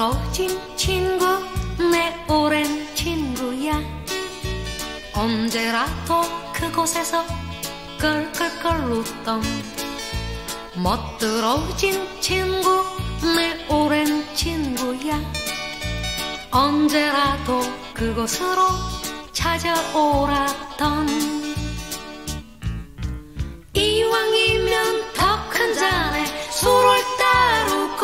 멋들어진 친구, 내 오랜 친구야. 언제라도 그곳에서 끌끌끌 웃던 멋들어진 친구, 내 오랜 친구야. 언제라도 그곳으로 찾아오라던. 이왕이면 더 큰 잔에 술을 따르고,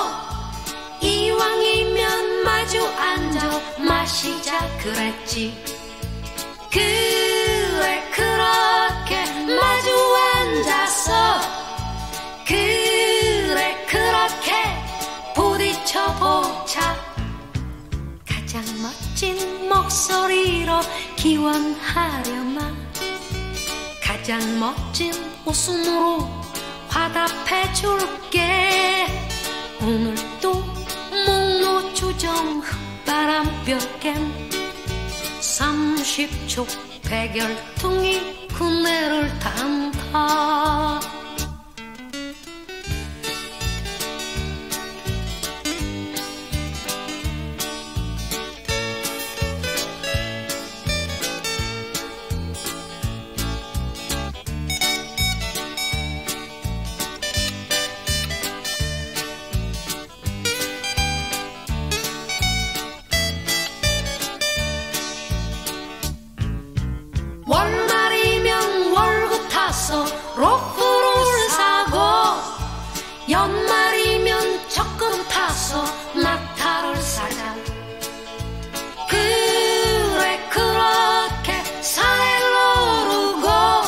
이왕이면 마주 앉아 마시자 그랬지. 그래 그렇게 마주 앉아서, 그래 그렇게 부딪혀보자. 가장 멋진 목소리로 기원하려마, 가장 멋진 웃음으로 화답해줄게. 오늘도 목노주정 흙바람볕엔 30촉 백열퉁이 군내를 담다. 월말이면 월급 타서 로프를 사고, 연말이면 적금 타서 낙타를 사자. 그래 그렇게 산을 오르고,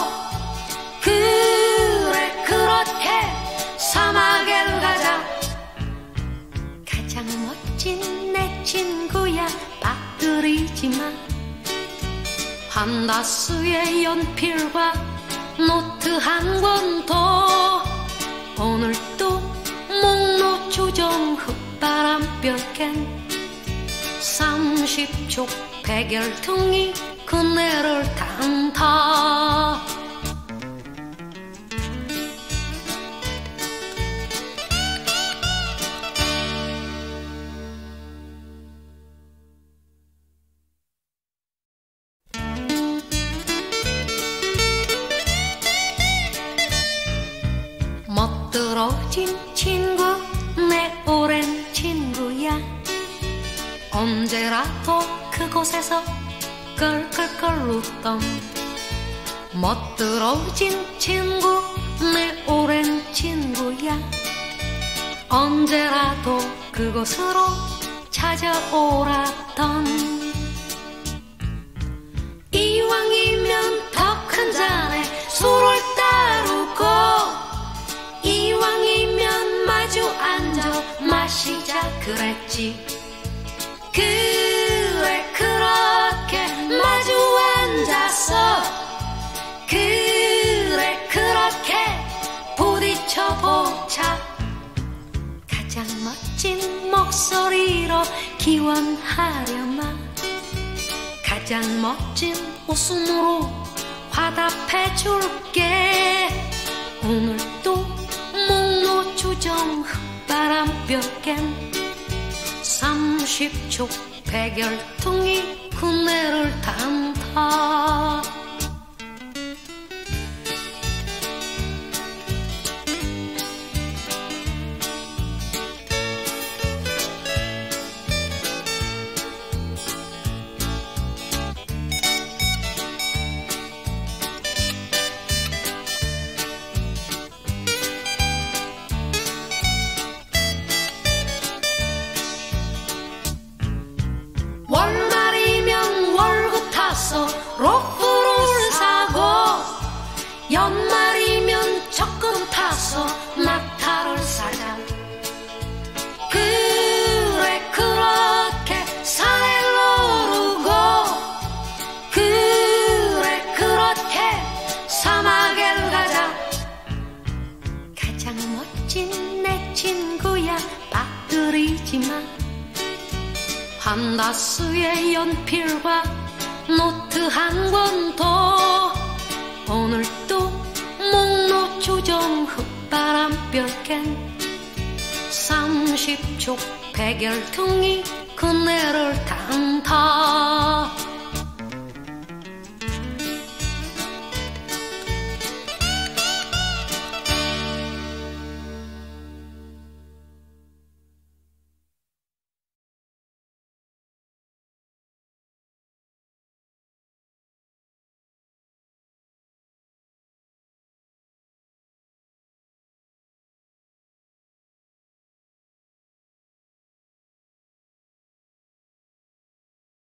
그래 그렇게 사막을 가자. 가장 멋진 내 친구야, 빠뜨리지마. 한다스의 연필과 노트 한 권도, 오늘도 목노주정 흙바람볕엔 30촉 백열퉁이 그네를 담다. 멋들어진 친구, 내 오랜 친구야. 언제라도 그곳에서 끌끌끌 웃던 멋들어진 친구, 내 오랜 친구야. 언제라도 그곳으로 찾아오라던. 이왕이면 더 큰 잔에 술을 따르고, 이왕이면 마주 앉아 마시자 그랬지. 그래 그렇게 마주 앉아서, 그래 그렇게 부딪혀보자. 가장 멋진 목소리로 기원하려마, 가장 멋진 웃음으로 화답해줄게. 오늘도 목노주정 흙바람볕엔 30촉 백열퉁이 군내를 담다. 월말이면 월급 타서 로프를 사고, 연말이면 적금 타서 낙타를 사자. 그래 그렇게 산을 오르고, 그래 그렇게 사막을 가자. 가장 멋진 내 친구야, 빠뜨리지마. 한다스의 연필과 노트 한 권도, 오늘도 목노주정 흙바람볕엔 30 30쪽 백열통이 그네를 탄다.